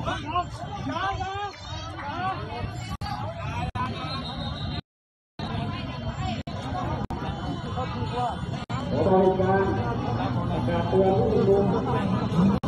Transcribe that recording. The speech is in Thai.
ขอบริการเตือนผู้ชุมนุม